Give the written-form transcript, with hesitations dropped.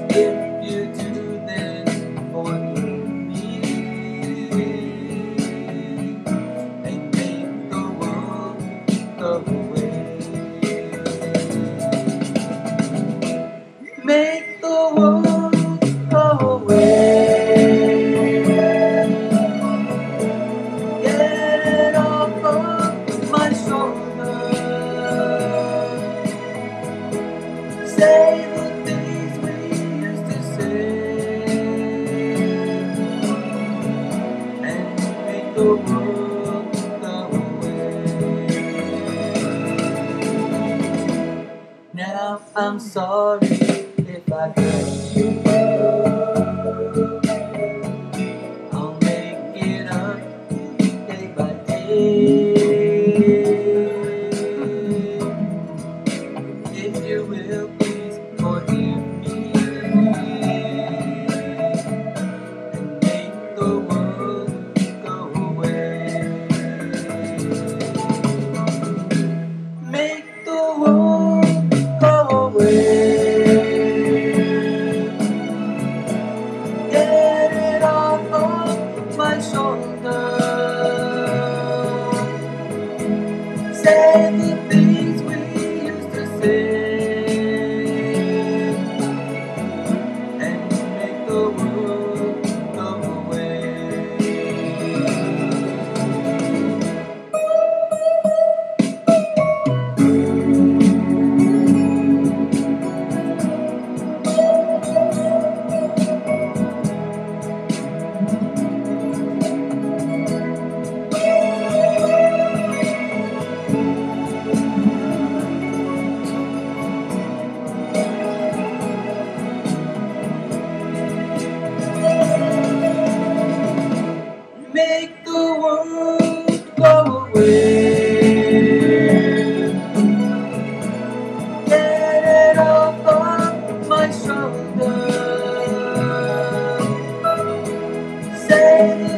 If you do, then forgive me and make the world go away. Make the world go away. Get it off of my shoulders. Say the things we used to say and make the world go away. Now I'm sorry if I hurt you. I'll make it up day by day. If you will, please forgive me and make the world go away. Make the world go away. Get it off of my shoulders. Say the things we used to say and make the world go away. Make the world go away. Get it off of my shoulders. Say